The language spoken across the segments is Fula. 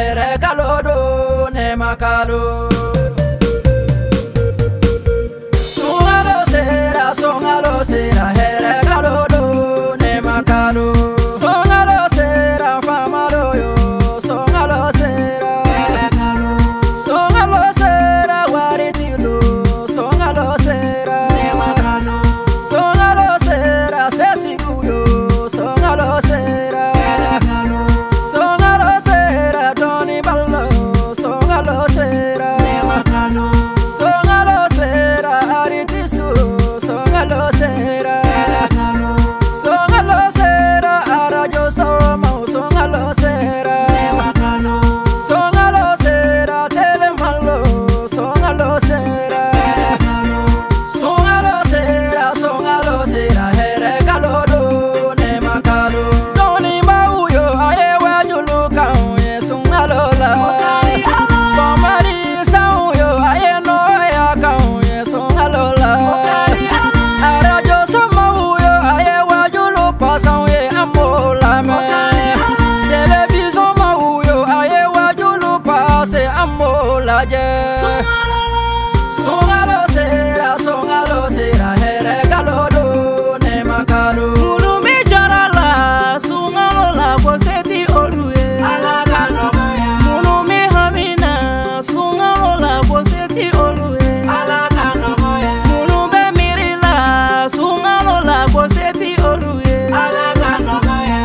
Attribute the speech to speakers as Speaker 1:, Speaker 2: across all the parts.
Speaker 1: here kalodo ne makalo. Songalo sera here kalodo ne makalo. Songalo sera famalo yo. Songalo sera here kalo. Songalo sera waritilo. Songalo sera ne makalo. Songalo sera setikuyo. Songalo sera here kalo. Songalo sera doni ballo. Songalo sera ne makalo. Songalo sera aritisu. Songalo sera here kalo. Songalo sera arajo somo. Songalo sera ne makalo. Songalo sera telemalo. Songalo sera here kalo. Songalo sera here kalo do ne makalo. Doni mauyo aye wajuluka ye songalo la. Komari sauyo aye no ya kau ye songalo la. Arajo somauyo aye wajulu pasau ye amola me. Television mauyo aye wajulu pase amola je. Songalo sera here kalo do ne makalo.
Speaker 2: Mulumi jarala sungalo la koseti olue.
Speaker 1: Alakano maya.
Speaker 2: Mulumi hamina sungalo la koseti olue.
Speaker 1: Alakano maya.
Speaker 2: Mulumbe mirila sungalo la koseti olue.
Speaker 1: Alakano maya.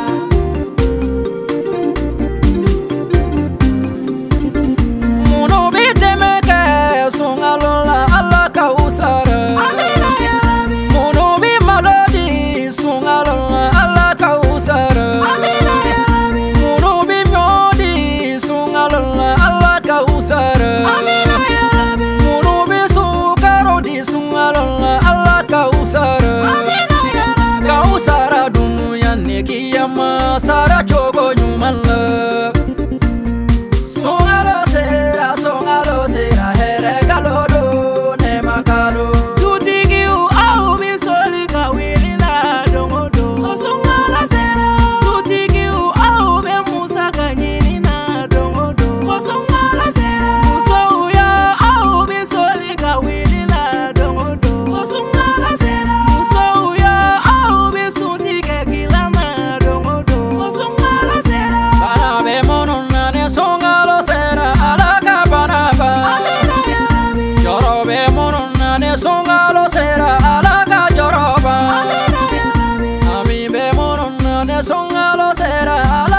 Speaker 1: Munubi demeke songalo la alaka usara.
Speaker 2: Amina ya Rabbi.
Speaker 1: Munubi malodi songalo la alaka usara.
Speaker 2: Amina ya Rabbi.
Speaker 1: Munubi myodi songalo la alaka usara.
Speaker 2: Amina ya Rabbi.
Speaker 1: Munubi sukaro di songalo la alaka usara.
Speaker 2: Amina ya Rabbi.
Speaker 1: Ka usara dunuya ne kiyama sara chogo nyumala. Songalo sera here kalo do ne makalo.
Speaker 2: Tutigi u au bisoli ka wili la dongodo. Sungala sera. Tutigi u au be musa ka nyini na dongodo. Sungala sera. Musa uya au bisoli ka wili la dongodo. Sungala sera. Musa uya au bisuti ke kila na dongodo. Sungala sera.
Speaker 1: Bana be monuna ne songalo sera alaka banaba.
Speaker 2: Amina ya Rabbi.
Speaker 1: Jorobe monuna ne songalo sera alaka joroba.
Speaker 2: Amina ya Rabbi.
Speaker 1: Ami be monuna ne songalo sera alaka